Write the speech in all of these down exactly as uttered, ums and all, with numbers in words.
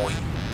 Ой.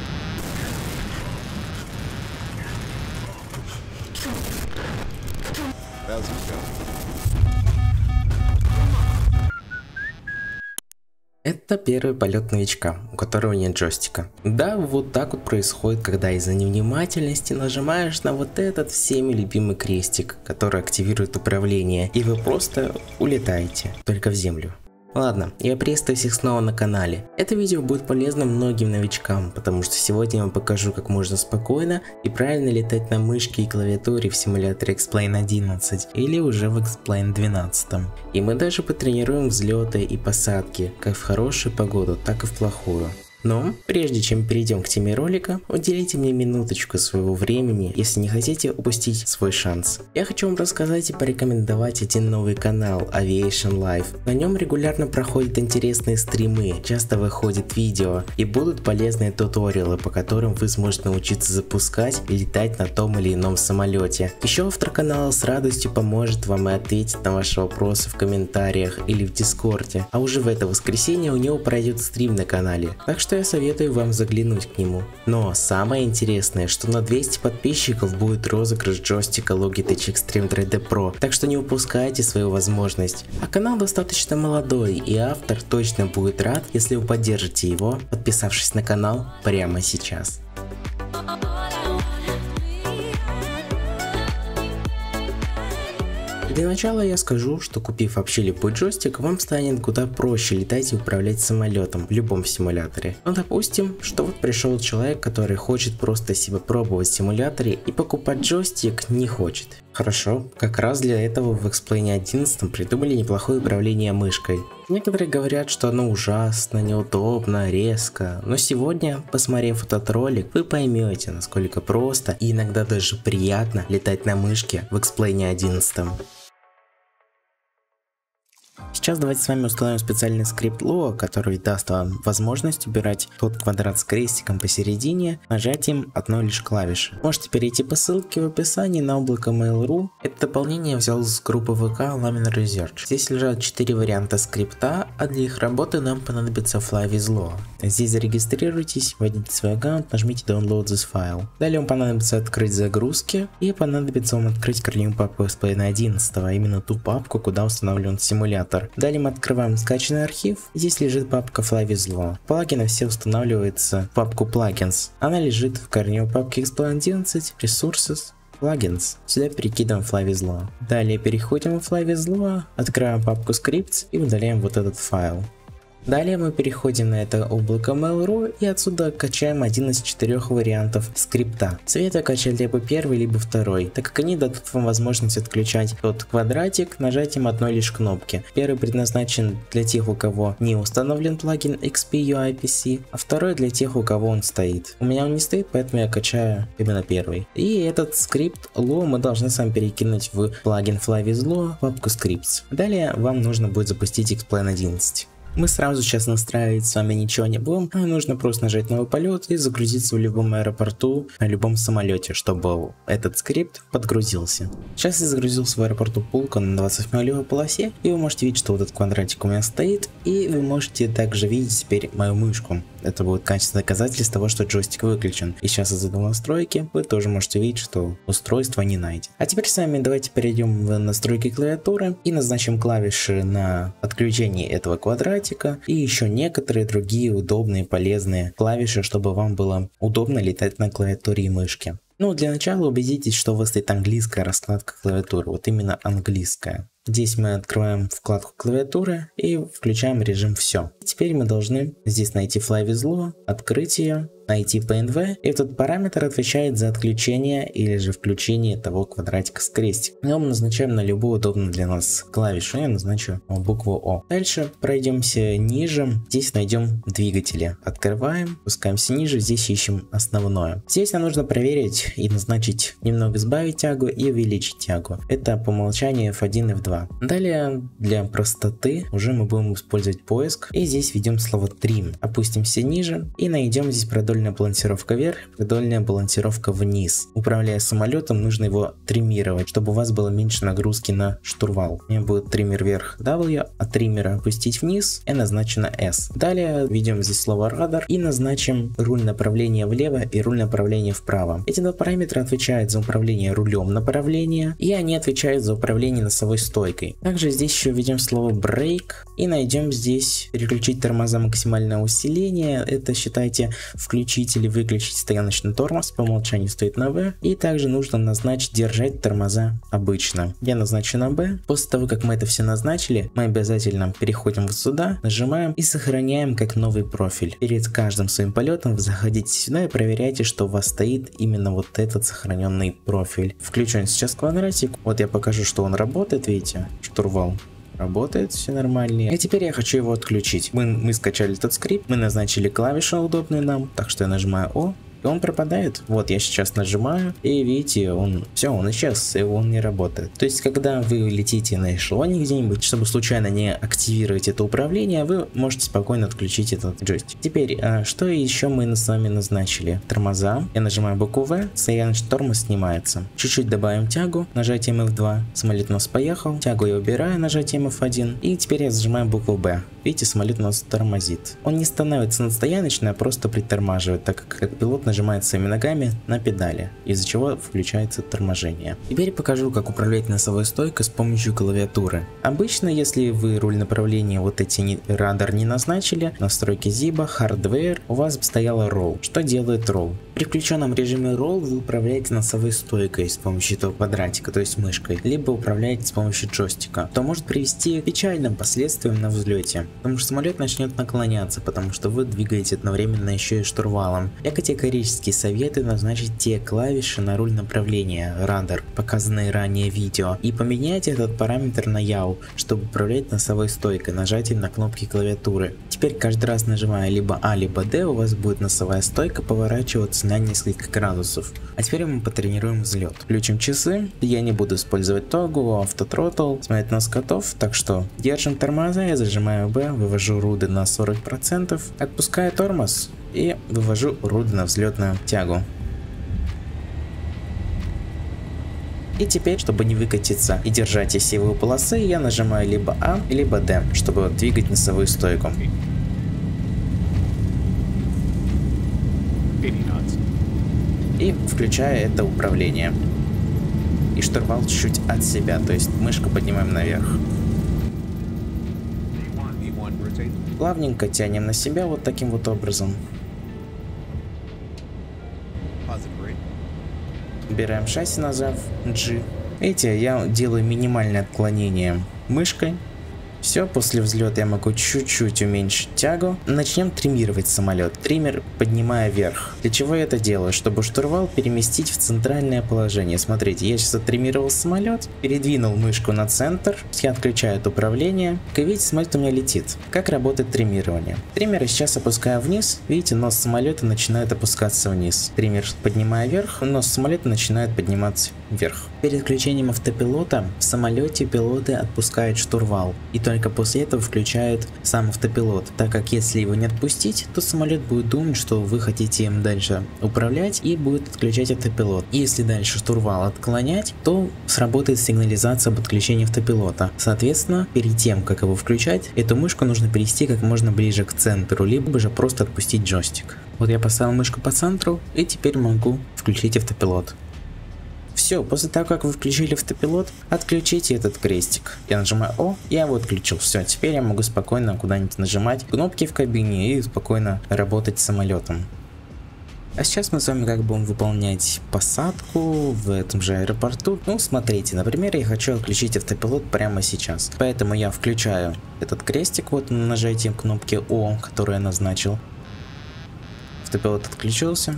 Это первый полет новичка, у которого нет джойстика. Да, вот так вот происходит, когда из-за невнимательности нажимаешь на вот этот всеми любимый крестик, который активирует управление, и вы просто улетаете, только в землю. Ладно, я приветствую всех снова на канале. Это видео будет полезно многим новичкам, потому что сегодня я вам покажу, как можно спокойно и правильно летать на мышке и клавиатуре в симуляторе X-Plane одиннадцать или уже в X-Plane двенадцать. И мы даже потренируем взлеты и посадки, как в хорошую погоду, так и в плохую. Но, прежде чем перейдем к теме ролика, уделите мне минуточку своего времени, если не хотите упустить свой шанс. Я хочу вам рассказать и порекомендовать один новый канал Aviation Life. На нем регулярно проходят интересные стримы, часто выходят видео и будут полезные туториалы, по которым вы сможете научиться запускать и летать на том или ином самолете. Еще автор канала с радостью поможет вам и ответить на ваши вопросы в комментариях или в Дискорде. А уже в это воскресенье у него пройдет стрим на канале, так что что я советую вам заглянуть к нему. Но самое интересное, что на двести подписчиков будет розыгрыш джойстика Logitech Extreme три дэ Pro, так что не упускайте свою возможность. А канал достаточно молодой, и автор точно будет рад, если вы поддержите его, подписавшись на канал прямо сейчас. Для начала я скажу, что купив вообще любой джойстик, вам станет куда проще летать и управлять самолетом в любом симуляторе. Ну допустим, что вот пришел человек, который хочет просто себя пробовать в симуляторе и покупать джойстик не хочет. Хорошо, как раз для этого в X-Plane одиннадцать придумали неплохое управление мышкой. Некоторые говорят, что оно ужасно, неудобно, резко, но сегодня, посмотрев этот ролик, вы поймете, насколько просто и иногда даже приятно летать на мышке в X-Plane одиннадцать. Сейчас давайте с вами установим специальный скрипт Lua, который даст вам возможность убирать тот квадрат с крестиком посередине нажатием одной лишь клавиши. Можете перейти по ссылке в описании на облако Mail точка ру. Это дополнение я взял с группы вэ ка Laminar Research. Здесь лежат четыре варианта скрипта, а для их работы нам понадобится Fly with Lua. Здесь зарегистрируйтесь, вводите свой аккаунт, нажмите Download this file. Далее вам понадобится открыть загрузки и понадобится вам открыть корневую папку X-Plane одиннадцать, а именно ту папку, куда установлен симулятор. Далее мы открываем скачанный архив. Здесь лежит папка Fly with Lua. Плагины все устанавливаются в папку Plugins. Она лежит в корневой папке X-Plane одиннадцать, Resources, Plugins. Сюда перекидываем Fly with Lua. Далее переходим в Fly with Lua, открываем папку Scripts и удаляем вот этот файл. Далее мы переходим на это облако Mail точка ру и отсюда качаем один из четырех вариантов скрипта. Советую качать либо первый, либо второй, так как они дадут вам возможность отключать тот квадратик нажатием одной лишь кнопки. Первый предназначен для тех, у кого не установлен плагин икс пи ю ай пи си, а второй для тех, у кого он стоит. У меня он не стоит, поэтому я качаю именно первый. И этот скрипт Lua мы должны с вами перекинуть в плагин Fly with Lua, папку Scripts. Далее вам нужно будет запустить X-Plane одиннадцать. Мы сразу сейчас настраивать с вами ничего не будем, а нужно просто нажать новый полет и загрузиться в любом аэропорту, на любом самолете, чтобы этот скрипт подгрузился. Сейчас я загрузился в аэропорту Пулково на двадцать восьмой левой полосе, и вы можете видеть, что вот этот квадратик у меня стоит, и вы можете также видеть теперь мою мышку. Это будет качественное доказательство того, что джойстик выключен. И сейчас из этого настройки вы тоже можете видеть, что устройство не найдено. А теперь с вами давайте перейдем в настройки клавиатуры и назначим клавиши на отключение этого квадратика и еще некоторые другие удобные полезные клавиши, чтобы вам было удобно летать на клавиатуре и мышке. Ну, для начала убедитесь, что у вас стоит английская раскладка клавиатуры, вот именно английская. Здесь мы открываем вкладку клавиатуры и включаем режим «Все». Теперь мы должны здесь найти Fly with Lua, открыть ее, найти пи эн ви, и этот параметр отвечает за отключение или же включение того квадратика с крестиком. Мы назначаем на любую удобную для нас клавишу, я назначу букву О. Дальше пройдемся ниже, здесь найдем двигатели. Открываем, спускаемся ниже, здесь ищем основное. Здесь нам нужно проверить и назначить немного сбавить тягу и увеличить тягу. Это по умолчанию эф один и эф два. Далее для простоты уже мы будем использовать поиск, и здесь введем слово Trim. Опустимся ниже и найдем здесь продольную продольная балансировка вверх, продольная балансировка вниз. Управляя самолетом, нужно его триммировать, чтобы у вас было меньше нагрузки на штурвал. У меня будет триммер вверх W, а триммера опустить вниз, и назначено S. Далее введем здесь слово радар и назначим руль направления влево и руль направления вправо. Эти два параметра отвечают за управление рулем направления, и они отвечают за управление носовой стойкой. Также здесь еще введем слово brake и найдем здесь переключить тормоза максимальное усиление. Это считайте включить или выключить стояночный тормоз, по умолчанию стоит на V. И также нужно назначить держать тормоза обычно. Я назначу на B. После того, как мы это все назначили, мы обязательно переходим вот сюда, нажимаем и сохраняем как новый профиль. Перед каждым своим полетом вы заходите сюда и проверяйте, что у вас стоит именно вот этот сохраненный профиль. Включаем сейчас квадратик. Вот я покажу, что он работает, видите, штурвал. Работает, все нормально. И теперь я хочу его отключить. Мы, мы скачали этот скрипт, мы назначили клавиши удобные нам, так что я нажимаю О. И он пропадает. Вот я сейчас нажимаю, и видите, он все, он исчез, и он не работает. То есть, когда вы летите на эшелоне где-нибудь, чтобы случайно не активировать это управление, вы можете спокойно отключить этот джойстик. Теперь, а, что еще мы с вами назначили? Тормоза. Я нажимаю букву В, стояночный тормоз снимается. Чуть-чуть добавим тягу, нажатием эф два. Самолет у нас поехал. Тягу я убираю, нажатием эф один. И теперь я зажимаю букву Б. Видите, самолет у нас тормозит. Он не становится надстояночным, а просто притормаживает, так как, как пилот нажимает своими ногами на педали, из-за чего включается торможение. Теперь покажу, как управлять носовой стойкой с помощью клавиатуры. Обычно, если вы руль направления вот эти не, радар не назначили, настройки зиба, hardware, у вас стояло roll. Что делает roll? При включенном режиме roll вы управляете носовой стойкой с помощью этого квадратика, то есть мышкой, либо управляете с помощью джойстика, то может привести к печальным последствиям на взлете, потому что самолет начнет наклоняться, потому что вы двигаете одновременно еще и штурвалом. Я категорически советую назначить те клавиши на руль направления, радар, показанные ранее в видео, и поменять этот параметр на яу, чтобы управлять носовой стойкой нажатием на кнопки клавиатуры. Теперь каждый раз нажимая либо А, либо Д, у вас будет носовая стойка поворачиваться на несколько градусов. А теперь мы потренируем взлет. Включим часы, я не буду использовать тогу, автотротл, смотреть на скотов, так что держим тормоза, я зажимаю Б, вывожу руды на сорок процентов, отпускаю тормоз и вывожу руды на взлетную тягу. И теперь, чтобы не выкатиться и держать осевые полосы, я нажимаю либо А, либо Д, чтобы двигать носовую стойку. И включаю это управление. И штурвал чуть-чуть от себя, то есть мышку поднимаем наверх. Плавненько тянем на себя вот таким вот образом. Убираем шасси, нажав G. Видите, я делаю минимальное отклонение мышкой. Все, после взлета я могу чуть-чуть уменьшить тягу. Начнем триммировать самолет. Триммер поднимая вверх. Для чего я это делаю? Чтобы штурвал переместить в центральное положение. Смотрите, я сейчас оттриммировал самолет, передвинул мышку на центр. Я отключаю это управление. Как видите, самолет у меня летит. Как работает триммирование? Триммер сейчас опускаю вниз. Видите, нос самолета начинает опускаться вниз. Триммер поднимая вверх, нос самолета начинает подниматься вверх. Перед включением автопилота в самолете пилоты отпускают штурвал. И только после этого включают сам автопилот, так как если его не отпустить, то самолет будет думать, что вы хотите им дальше управлять и будет отключать автопилот. И если дальше штурвал отклонять, то сработает сигнализация об отключении автопилота. Соответственно, перед тем, как его включать, эту мышку нужно перевести как можно ближе к центру, либо же просто отпустить джойстик. Вот я поставил мышку по центру и теперь могу включить автопилот. Все, после того, как вы включили автопилот, отключите этот крестик. Я нажимаю О, я его отключил. Все, теперь я могу спокойно куда-нибудь нажимать кнопки в кабине и спокойно работать с самолетом. А сейчас мы с вами как будем выполнять посадку в этом же аэропорту. Ну, смотрите, например, я хочу отключить автопилот прямо сейчас. Поэтому я включаю этот крестик вот нажатием кнопки О, которую я назначил. Автопилот отключился.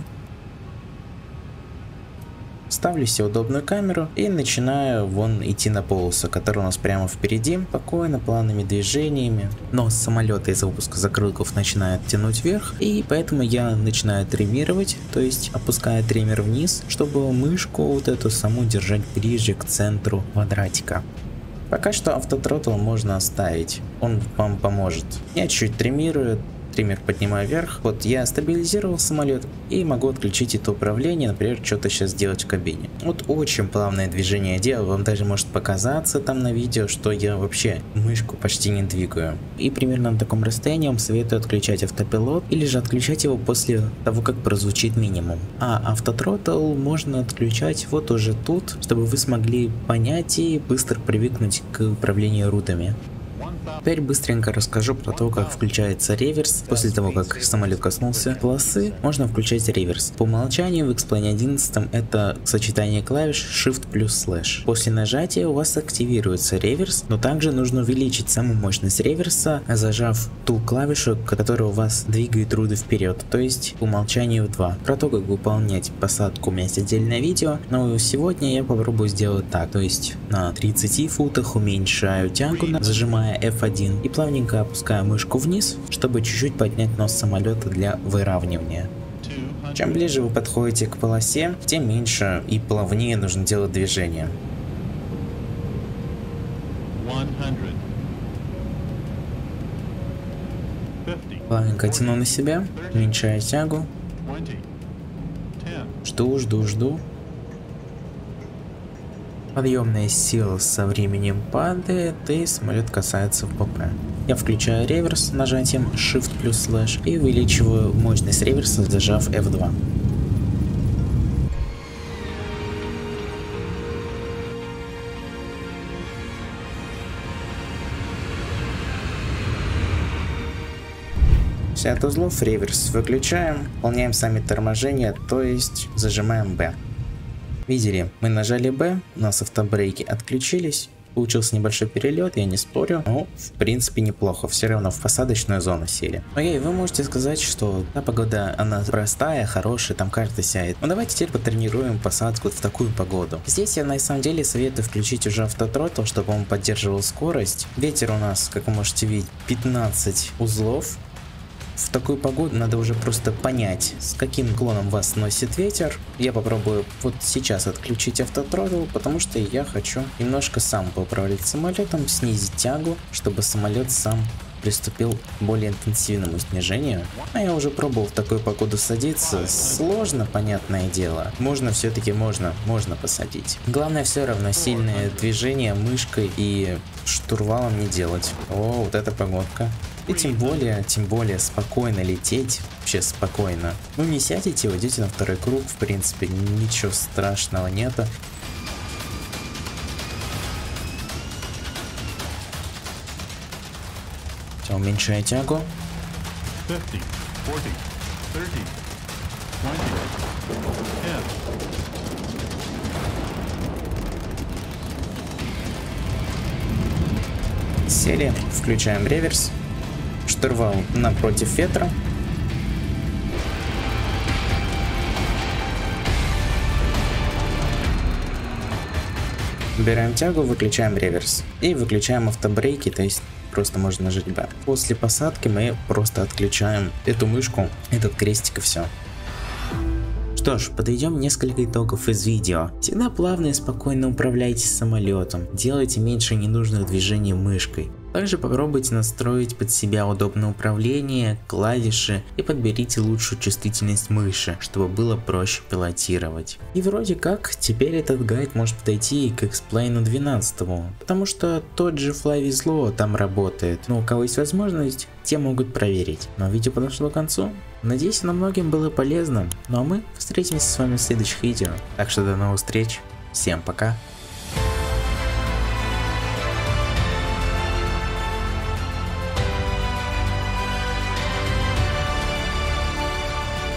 Ставлю себе удобную камеру и начинаю вон идти на полосу, которая у нас прямо впереди, спокойно, плавными движениями. Нос самолета из-за выпуска закрылков начинает тянуть вверх, и поэтому я начинаю триммировать, то есть опускаю триммер вниз, чтобы мышку вот эту саму держать ближе к центру квадратика. Пока что автотротл можно оставить, он вам поможет. Я чуть триммирую, Триммер поднимаю вверх. Вот я стабилизировал самолет и могу отключить это управление, например, что-то сейчас делать в кабине. Вот очень плавное движение делаю, вам даже может показаться там на видео, что я вообще мышку почти не двигаю. И примерно на таком расстоянии вам советую отключать автопилот или же отключать его после того, как прозвучит минимум. А автотротл можно отключать вот уже тут, чтобы вы смогли понять и быстро привыкнуть к управлению рутами. Теперь быстренько расскажу про то, как включается реверс. После того, как самолет коснулся полосы, можно включать реверс. По умолчанию в X-Plane одиннадцать это сочетание клавиш Shift плюс Slash. После нажатия у вас активируется реверс, но также нужно увеличить саму мощность реверса, зажав ту клавишу, которая у вас двигает руды вперед, то есть по умолчанию в два. Про то, как выполнять посадку, у меня есть отдельное видео, но сегодня я попробую сделать так, то есть на тридцати футах уменьшаю тягу, зажимая эф один и плавненько опускаю мышку вниз, чтобы чуть-чуть поднять нос самолета для выравнивания. Чем ближе вы подходите к полосе, тем меньше и плавнее нужно делать движение. Плавненько тяну на себя, уменьшаю тягу. Жду, жду, жду. Подъемная сила со временем падает и самолет касается в ПП. Я включаю реверс нажатием Shift плюс Slash и увеличиваю мощность реверса, зажав эф два. Все от узлов реверс выключаем, выполняем сами торможения, то есть зажимаем B. Видели, мы нажали B, у нас автобрейки отключились, получился небольшой перелет, я не спорю, но в принципе неплохо, все равно в посадочную зону сели. Окей, вы можете сказать, что та погода, она простая, хорошая, там карта сядет. Но давайте теперь потренируем посадку в такую погоду. Здесь я на самом деле советую включить уже автотротл, чтобы он поддерживал скорость. Ветер у нас, как вы можете видеть, пятнадцать узлов. В такую погоду надо уже просто понять, с каким клоном вас носит ветер. Я попробую вот сейчас отключить автотротл, потому что я хочу немножко сам поуправлять самолетом, снизить тягу, чтобы самолет сам приступил к более интенсивному снижению. А я уже пробовал в такую погоду садиться. Сложно, понятное дело. Можно все-таки, можно, можно посадить. Главное все равно сильное движение мышкой и штурвалом не делать. О, вот эта погодка. И тем более, тем более спокойно лететь, вообще спокойно. Ну не сядете, уйдете на второй круг, в принципе, ничего страшного нету. Все, уменьшаю тягу. пятьдесят, сорок, тридцать, десять. Сели, включаем реверс. Штурвал напротив ветра. Убираем тягу, выключаем реверс. И выключаем автобрейки, то есть просто можно нажать B. После посадки мы просто отключаем эту мышку, этот крестик и все. Что ж, подведем несколько итогов из видео. Всегда плавно и спокойно управляйте самолетом, делайте меньше ненужных движений мышкой. Также попробуйте настроить под себя удобное управление, клавиши и подберите лучшую чувствительность мыши, чтобы было проще пилотировать. И вроде как, теперь этот гайд может подойти и к X-Plane двенадцать, потому что тот же FlyWithLow там работает, но у кого есть возможность, те могут проверить. Но видео подошло к концу, надеюсь, оно многим было полезным, ну а мы встретимся с вами в следующих видео. Так что до новых встреч, всем пока!